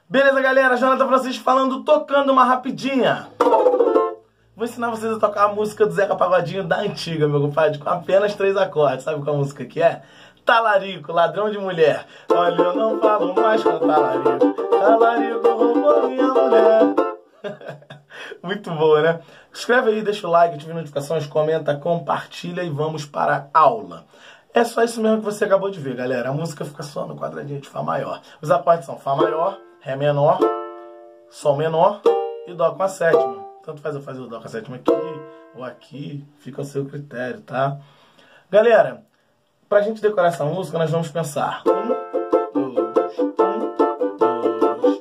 Beleza, galera? Jonathan Francisco falando, tocando uma rapidinha. Vou ensinar vocês a tocar a música do Zeca Pagodinho da antiga, meu compadre, com apenas 3 acordes. Sabe qual música que é? Talarico, ladrão de mulher. Olha, eu não falo mais com talarico. Talarico roubou minha mulher. Muito boa, né? Escreve aí, deixa o like, ative notificações, comenta, compartilha e vamos para a aula. É só isso mesmo que você acabou de ver, galera. A música fica só no quadradinho de Fá maior. Os acordes são Fá maior, Ré menor, Sol menor e Dó com a sétima. Tanto faz eu fazer o Dó com a sétima aqui ou aqui, fica ao seu critério, tá? Galera, pra gente decorar essa música, nós vamos pensar 1, 2, 1, 2,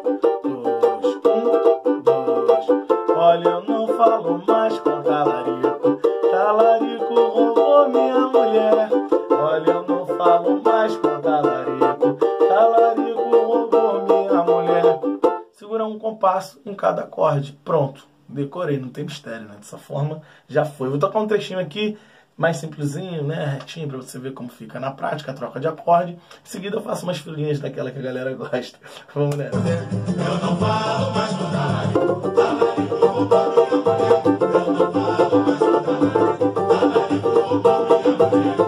1, 2, 1, 2. Olha, eu não falo mais com talarico. Talarico roubou minha mulher. Olha, eu não falo mais com talarico. Talarico roubou minha mulher. Segura um compasso em cada acorde. Pronto. Decorei, não tem mistério, né? Dessa forma, já foi. Vou tocar um trechinho aqui, mais simplesinho, né? Retinho, pra você ver como fica na prática, a troca de acorde. Em seguida eu faço umas filinhas daquela que a galera gosta. Vamos nessa. Eu não falo mais com talarico. Talarico roubou minha mulher. Eu não falo mais com talarico. Talarico roubou minha mulher.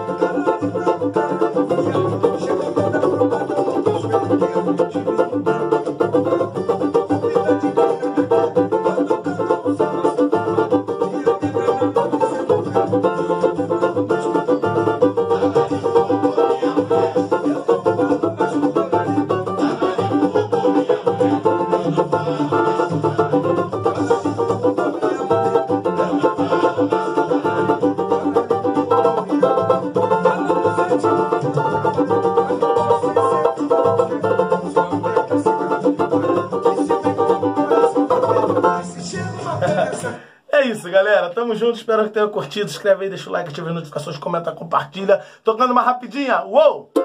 É isso, galera. Tamo junto. Espero que tenham curtido. Escreve aí, deixa o like, ativa as notificações, comenta, compartilha. Tocando uma rapidinha. Uou!